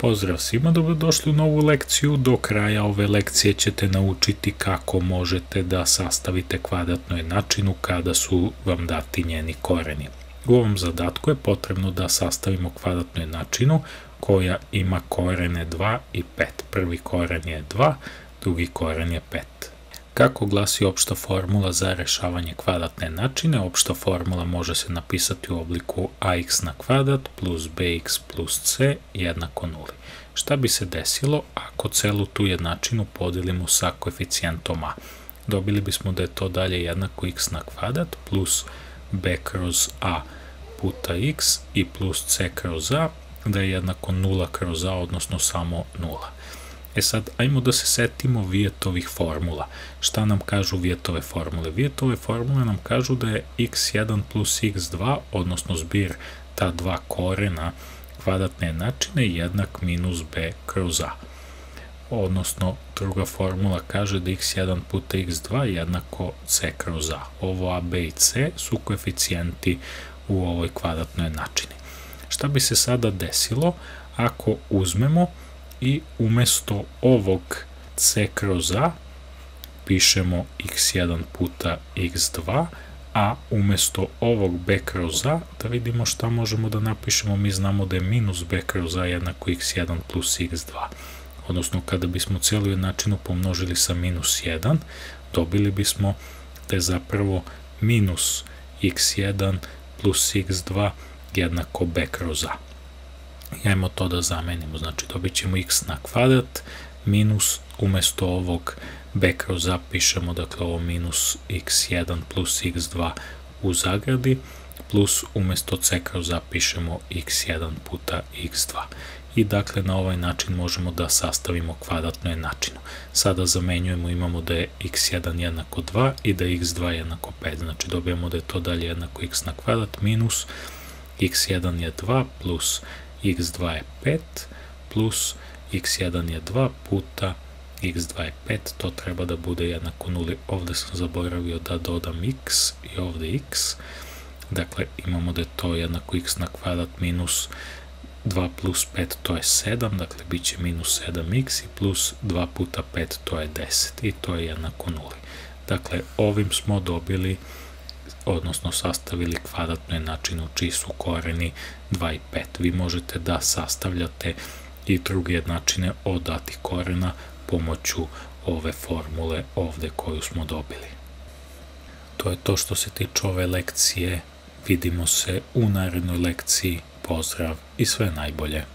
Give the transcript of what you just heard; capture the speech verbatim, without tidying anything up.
Pozdrav svima, dobrodošli u novu lekciju. Do kraja ove lekcije ćete naučiti kako možete da sastavite kvadratnu jednačinu kada su vam dati njeni koreni. U ovom zadatku je potrebno da sastavimo kvadratnu jednačinu koja ima korene dva i pet. Prvi koren je dva, drugi koren je pet. Kako glasi opšta formula za rešavanje kvadratne jednačine? Opšta formula može se napisati u obliku ax na kvadrat plus bx plus c jednako nuli. Šta bi se desilo ako celu tu jednačinu podelimo sa koeficijentom a? Dobili bismo da je to dalje jednako x na kvadrat plus b kroz a puta x i plus c kroz a, da je jednako nula kroz a, odnosno samo nula. E sad, ajmo da se setimo Vijetovih formula. Šta nam kažu Vijetove formule? Vijetove formule nam kažu da je x jedan plus x dva, odnosno zbir ta dva korena kvadratne jednačine jednak minus b kroz a. Odnosno, druga formula kaže da x jedan puta x dva jednako c kroz a. Ovo a, b i c su koeficijenti u ovoj kvadratnoj jednačini. Šta bi se sada desilo ako uzmemo i umesto ovog c kroz a pišemo x jedan puta x dva, a umesto ovog b kroz a, da vidimo šta možemo da napišemo, mi znamo da je minus b kroz a jednako x jedan plus x dva. Odnosno, kada bismo cijelu jednačinu pomnožili sa minus jedan, dobili bismo da je zapravo minus x jedan plus x dva jednako b kroz a. I ajmo to da zamenimo, znači dobit ćemo x na kvadrat minus umesto ovog b kroz a pišemo, dakle ovo minus x jedan plus x dva u zagradi, plus umesto c kroz a pišemo x jedan puta x dva. I dakle na ovaj način možemo da sastavimo kvadratnu jednačinu. Sada zamenjujemo, imamo da je x jedan jednako dva i da je x dva jednako pet, znači dobijemo da je to dalje jednako x na kvadrat minus x jedan je dva plus x dva je pet plus x jedan je dva puta x dva je pet, to treba da bude jednako nuli. Ovde sam zaboravio da dodam x i ovde x, dakle imamo da je to jednako x na kvadrat minus dva plus pet, to je sedam, dakle bit će minus sedam x i plus dva puta pet, to je deset i to je jednako nuli. Dakle, ovim smo dobili, odnosno sastavili kvadratnu jednačinu čiji su koreni dva i pet. Vi možete da sastavljate i druge jednačine od datih korena pomoću ove formule ovde koju smo dobili. To je to što se tiče ove lekcije. Vidimo se u narednoj lekciji. Pozdrav i sve najbolje.